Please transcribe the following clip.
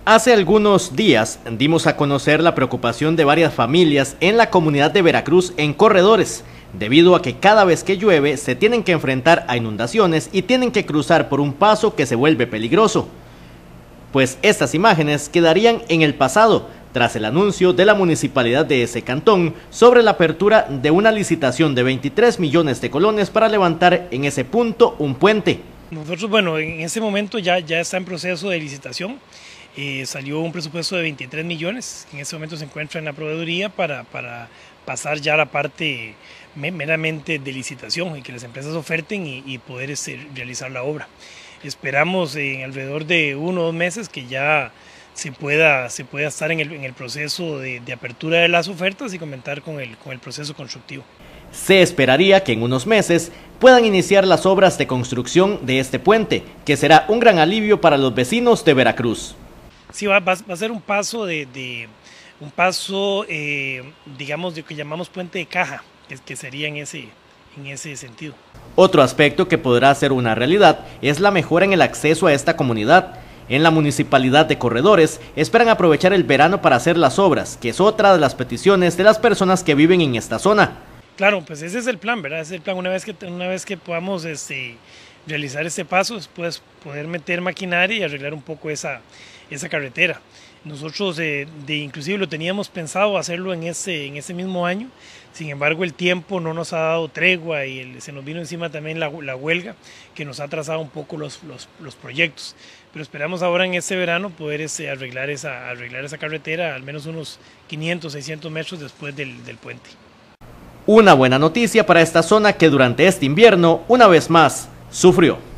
Hace algunos días dimos a conocer la preocupación de varias familias en la comunidad de Veracruz en Corredores, debido a que cada vez que llueve se tienen que enfrentar a inundaciones y tienen que cruzar por un paso que se vuelve peligroso. Pues estas imágenes quedarían en el pasado, tras el anuncio de la municipalidad de ese cantón sobre la apertura de una licitación de 23 millones de colones para levantar en ese punto un puente. Nosotros, bueno, en ese momento ya está en proceso de licitación. Salió un presupuesto de 23 millones, que en ese momento se encuentra en la proveeduría para pasar ya a la parte meramente de licitación y que las empresas oferten y poder realizar la obra. Esperamos en alrededor de 1 o 2 meses que ya se pueda estar en el proceso de apertura de las ofertas y comentar con el proceso constructivo. Se esperaría que en unos meses puedan iniciar las obras de construcción de este puente, que será un gran alivio para los vecinos de Veracruz. Sí, va a ser un paso digamos, de que llamamos puente de caja, que sería en ese sentido. Otro aspecto que podrá ser una realidad es la mejora en el acceso a esta comunidad. En la municipalidad de Corredores esperan aprovechar el verano para hacer las obras, que es otra de las peticiones de las personas que viven en esta zona. Claro, pues ese es el plan, ¿verdad? Ese es el plan. Una vez que podamos realizar este paso, después poder meter maquinaria y arreglar un poco esa carretera. Nosotros inclusive lo teníamos pensado hacerlo en ese mismo año, sin embargo el tiempo no nos ha dado tregua y se nos vino encima también la huelga, que nos ha atrasado un poco los proyectos. Pero esperamos ahora en este verano poder arreglar esa carretera, al menos unos 500, 600 metros después del puente. Una buena noticia para esta zona que durante este invierno, una vez más, sufrió.